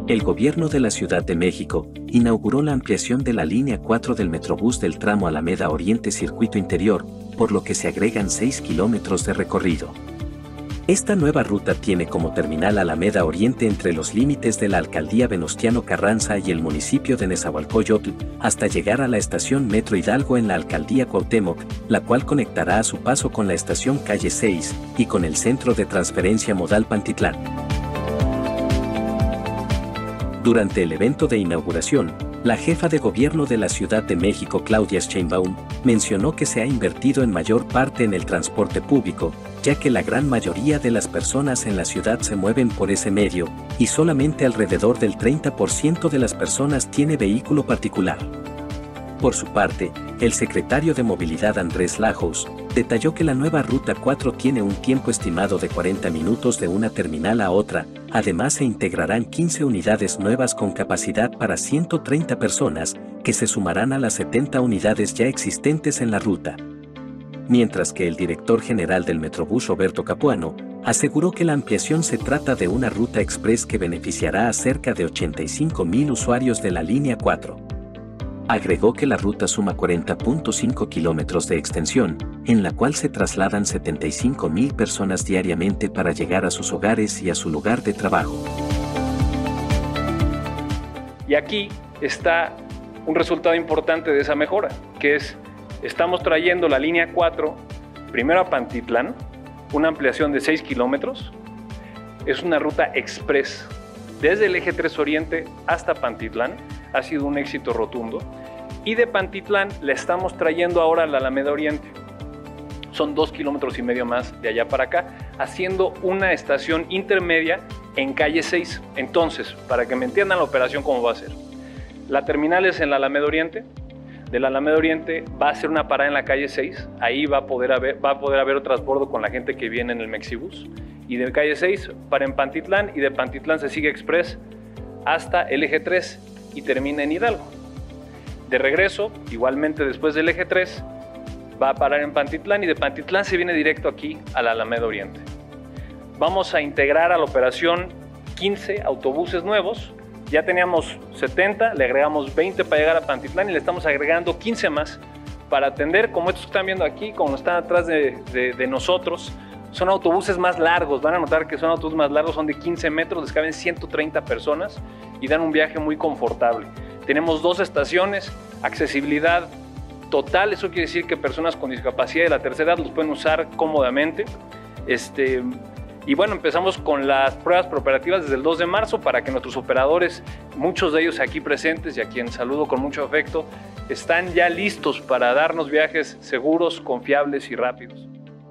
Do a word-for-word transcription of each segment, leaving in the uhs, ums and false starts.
El gobierno de la Ciudad de México inauguró la ampliación de la línea cuatro del Metrobús del tramo Alameda Oriente Circuito Interior, por lo que se agregan seis kilómetros de recorrido. Esta nueva ruta tiene como terminal Alameda Oriente entre los límites de la alcaldía Venustiano Carranza y el municipio de Nezahualcóyotl, hasta llegar a la estación Metro Hidalgo en la alcaldía Cuauhtémoc, la cual conectará a su paso con la estación Calle seis y con el centro de transferencia modal Pantitlán. Durante el evento de inauguración, la jefa de gobierno de la Ciudad de México, Claudia Sheinbaum, mencionó que se ha invertido en mayor parte en el transporte público, ya que la gran mayoría de las personas en la ciudad se mueven por ese medio, y solamente alrededor del treinta por ciento de las personas tiene vehículo particular. Por su parte, el secretario de Movilidad Andrés Lajos detalló que la nueva Ruta cuatro tiene un tiempo estimado de cuarenta minutos de una terminal a otra. Además, se integrarán quince unidades nuevas con capacidad para ciento treinta personas, que se sumarán a las setenta unidades ya existentes en la ruta. Mientras que el director general del Metrobús, Roberto Capuano, aseguró que la ampliación se trata de una ruta express que beneficiará a cerca de ochenta y cinco mil usuarios de la línea cuatro. Agregó que la ruta suma cuarenta punto cinco kilómetros de extensión, en la cual se trasladan setenta y cinco mil personas diariamente para llegar a sus hogares y a su lugar de trabajo. Y aquí está un resultado importante de esa mejora, que es, estamos trayendo la línea cuatro, primero a Pantitlán, una ampliación de seis kilómetros, es una ruta express, desde el eje tres Oriente hasta Pantitlán, ha sido un éxito rotundo, y de Pantitlán la estamos trayendo ahora a la Alameda Oriente. Son dos kilómetros y medio más de allá para acá, haciendo una estación intermedia en calle seis. Entonces, para que me entiendan la operación cómo va a ser. La terminal es en la Alameda Oriente, de la Alameda Oriente va a ser una parada en la calle seis, ahí va a poder haber, va a poder haber transbordo con la gente que viene en el Mexibus, y de calle seis para en Pantitlán, y de Pantitlán se sigue express hasta el eje tres y termina en Hidalgo. De regreso, igualmente después del eje tres, va a parar en Pantitlán y de Pantitlán se viene directo aquí a la Alameda Oriente. Vamos a integrar a la operación quince autobuses nuevos. Ya teníamos setenta, le agregamos veinte para llegar a Pantitlán y le estamos agregando quince más para atender, como estos que están viendo aquí, como están atrás de, de, de nosotros. Son autobuses más largos, van a notar que son autobuses más largos, son de quince metros, les caben ciento treinta personas y dan un viaje muy confortable. Tenemos dos estaciones, accesibilidad total, eso quiere decir que personas con discapacidad de la tercera edad los pueden usar cómodamente. Este, y bueno, empezamos con las pruebas preoperativas desde el dos de marzo para que nuestros operadores, muchos de ellos aquí presentes y a quien saludo con mucho afecto, están ya listos para darnos viajes seguros, confiables y rápidos.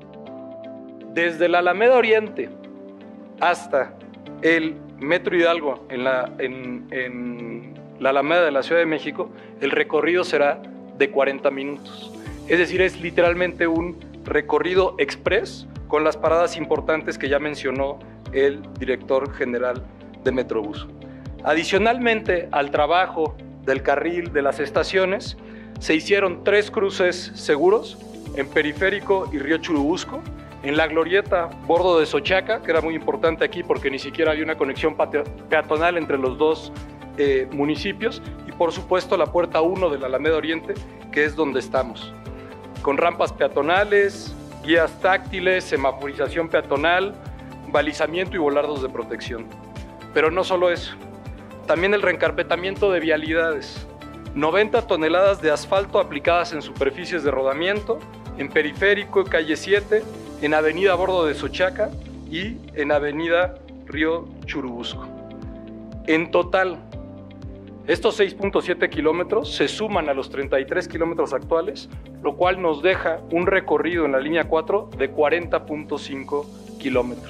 Desde la Alameda Oriente hasta el Metro Hidalgo en la, en, en la Alameda de la Ciudad de México, el recorrido será de cuarenta minutos. Es decir, es literalmente un recorrido express con las paradas importantes que ya mencionó el director general de Metrobús. Adicionalmente al trabajo del carril de las estaciones, se hicieron tres cruces seguros en Periférico y Río Churubusco, en la glorieta Bordo de Xochaca, que era muy importante aquí porque ni siquiera había una conexión peatonal entre los dos eh, municipios, y por supuesto la puerta uno de la Alameda Oriente, que es donde estamos, con rampas peatonales, guías táctiles, semaforización peatonal, balizamiento y volardos de protección. Pero no solo eso, también el reencarpetamiento de vialidades, noventa toneladas de asfalto aplicadas en superficies de rodamiento, en Periférico, calle siete, en Avenida Bordo de Xochaca y en Avenida Río Churubusco. En total, estos seis punto siete kilómetros se suman a los treinta y tres kilómetros actuales, lo cual nos deja un recorrido en la línea cuatro de cuarenta punto cinco kilómetros.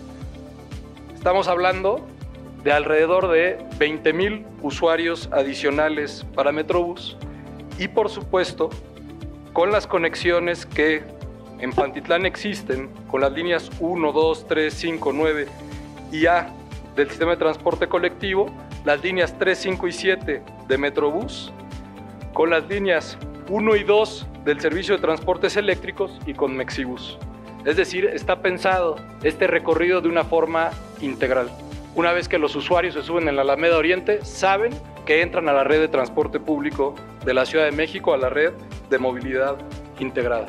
Estamos hablando de alrededor de veinte mil usuarios adicionales para Metrobús y, por supuesto, con las conexiones que en Pantitlán existen, con las líneas uno, dos, tres, cinco, nueve y A del sistema de transporte colectivo, las líneas tres, cinco y siete de Metrobús, con las líneas uno y dos del servicio de transportes eléctricos y con Mexibus. Es decir, está pensado este recorrido de una forma integral. Una vez que los usuarios se suben en la Alameda Oriente, saben que entran a la red de transporte público de la Ciudad de México, a la red de movilidad integrada.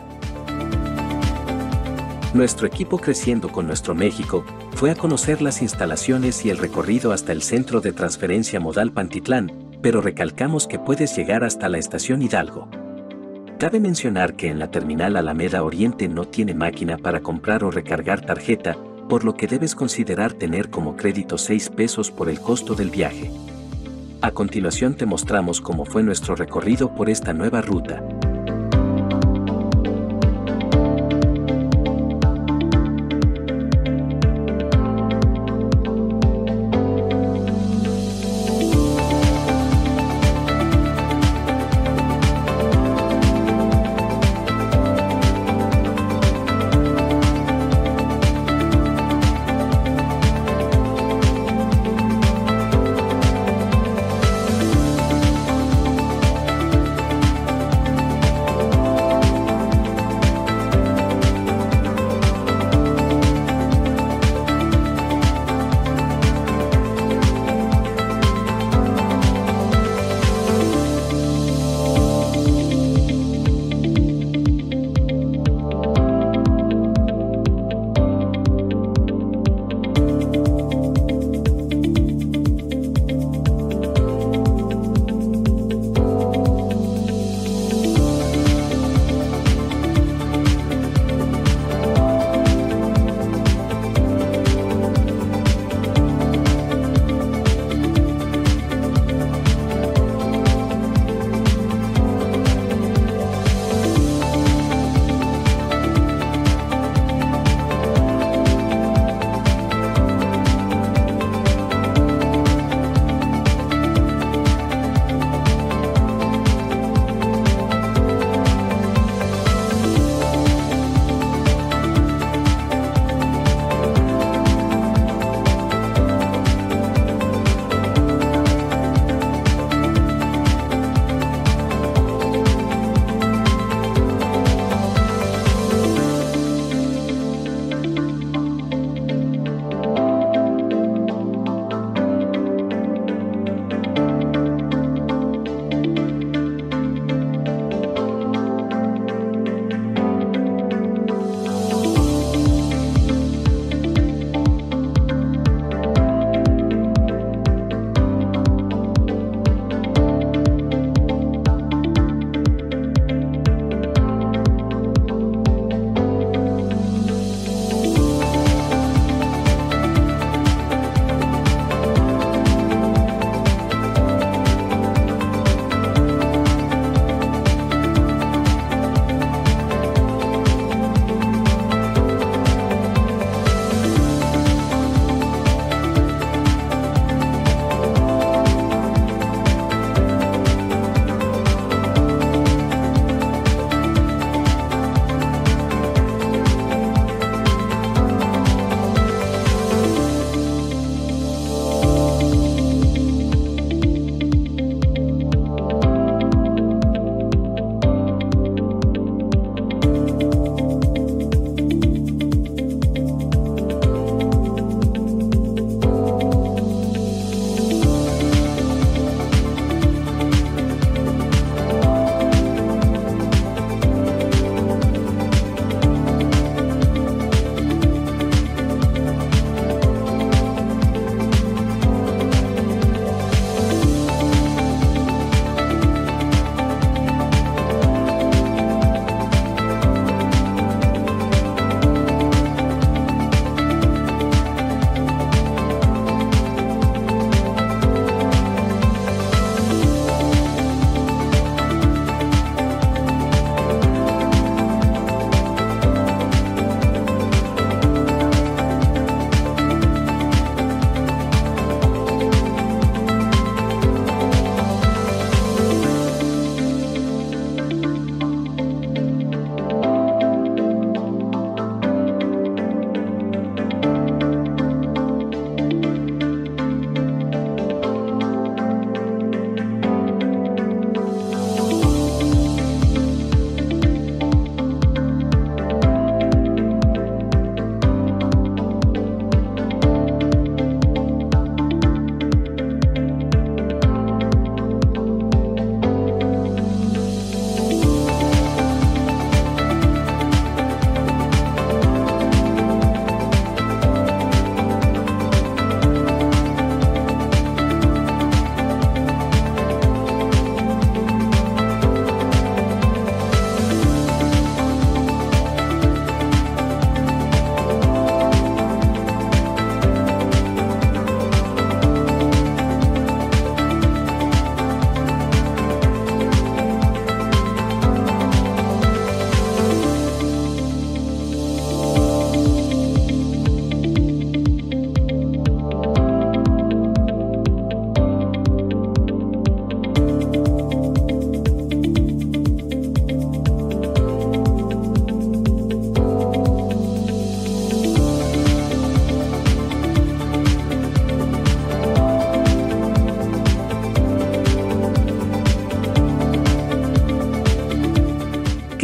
Nuestro equipo Creciendo con Nuestro México fue a conocer las instalaciones y el recorrido hasta el Centro de Transferencia Modal Pantitlán, pero recalcamos que puedes llegar hasta la Estación Hidalgo. Cabe mencionar que en la terminal Alameda Oriente no tiene máquina para comprar o recargar tarjeta, por lo que debes considerar tener como crédito seis pesos por el costo del viaje. A continuación te mostramos cómo fue nuestro recorrido por esta nueva ruta.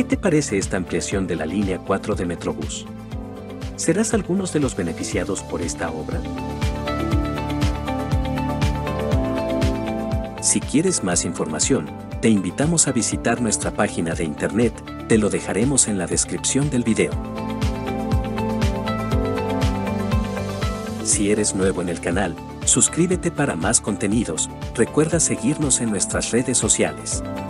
¿Qué te parece esta ampliación de la línea cuatro de Metrobús? ¿Serás algunos de los beneficiados por esta obra? Si quieres más información, te invitamos a visitar nuestra página de internet, te lo dejaremos en la descripción del video. Si eres nuevo en el canal, suscríbete para más contenidos, recuerda seguirnos en nuestras redes sociales.